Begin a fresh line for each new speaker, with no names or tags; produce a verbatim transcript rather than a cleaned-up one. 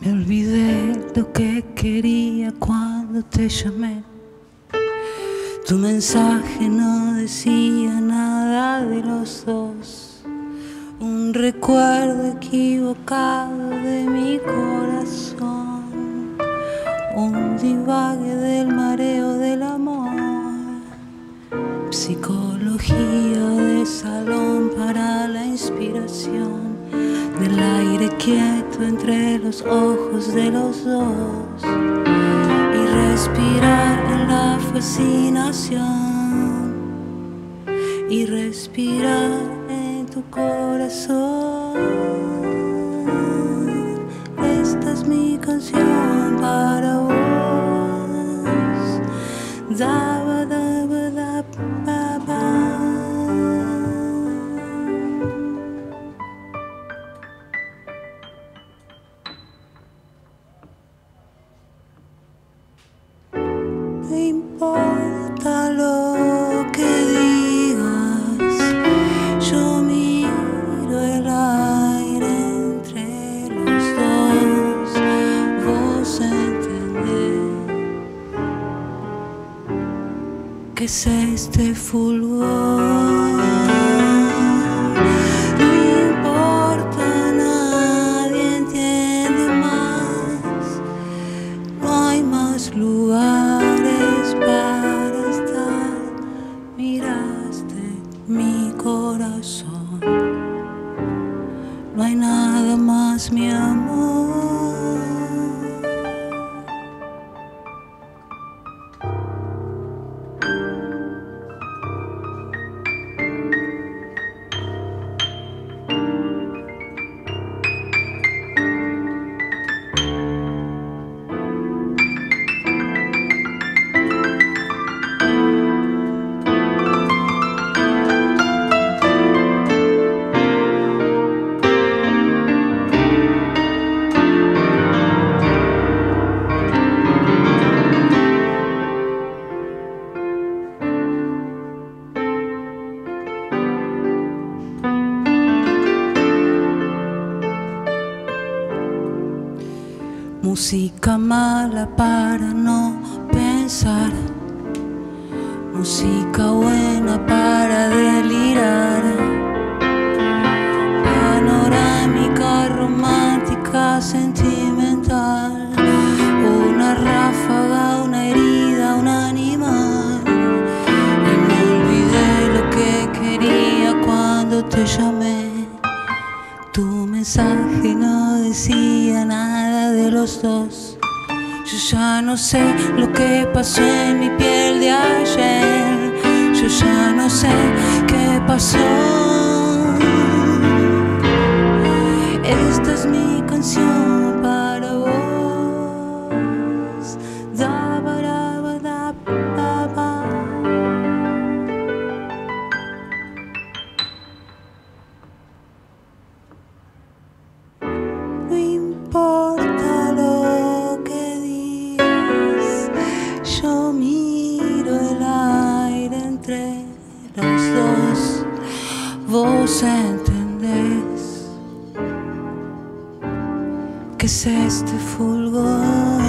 Me olvidé lo que quería cuando te llamé. Tu mensaje no decía nada de los dos. Un recuerdo equivocado de mi corazón. Un divague del mareo del amor. Psicología de salón para la inspiración. Del aire quieto entre los ojos de los dos. Y respirar en la fascinación. Y respirar en tu corazón. Esta es mi canción para vos. Daba, daba, daba, daba. No importa lo que digas, yo miro el aire entre los dos. Vos entendés que es este fulgor. No importa, nadie entiende más. No hay más lugares para estar. Miraste mi corazón. No hay nada más, mi amor. Música mala para no pensar. Música buena para delirar. Panorámica, romántica, sentimental. Una ráfaga, una herida, un animal. Y me olvidé lo que quería cuando te llamé. Tu mensaje no decía nada de los dos. Yo ya no sé lo que pasó en mi piel de ayer. Yo ya no sé qué pasó. Esta es mi canción para vos. Da, ba, da, ba, da, ba, ba. No importa lo que digas, yo miro el aire entre los dos. Vos entendés que es este fulgor.